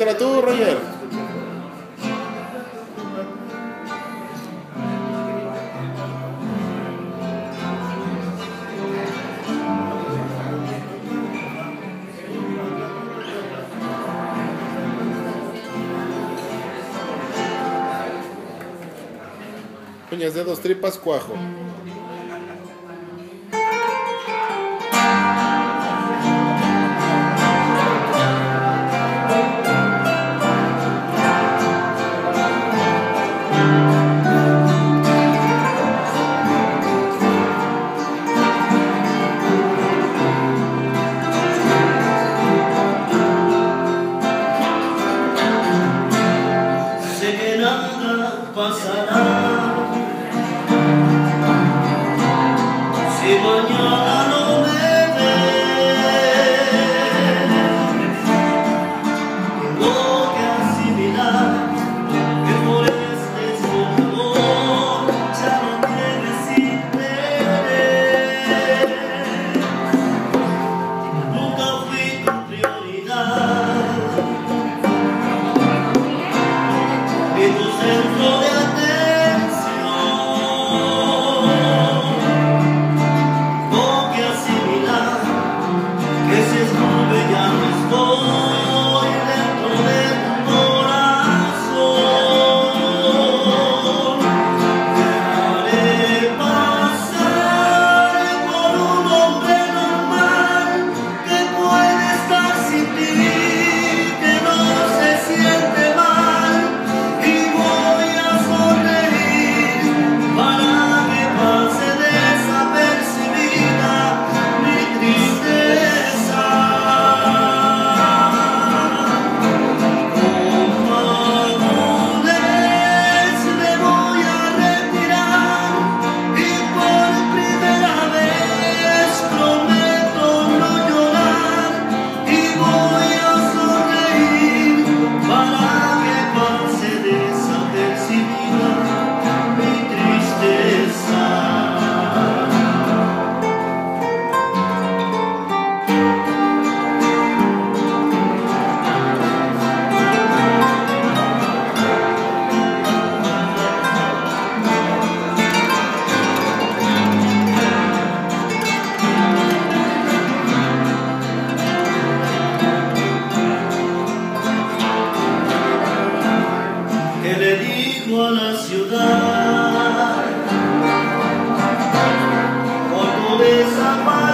Cuéntala tú, Roger. Uñas, dedos, tripas, cuajo. Sé que nada pasará si mañana no me ves. Tengo que asimilar que por este amor ya no tienes interés. Nunca fui tu prioridad y tu centro de atención. Tengo que asimilar que si es nube ya no estoy dentro de tu corazón. Dejaré pasar por un hombre normal que puede estar sin ti, que no se siente mal, y voy a sonreír para que pase desapercibida mi tristeza. Con madurez me voy a retirar y por primera vez prometo no llorar, y voy a sonreír para que pase desapercibida mi tristeza. Que le digo a la ciudad cuando desaparece.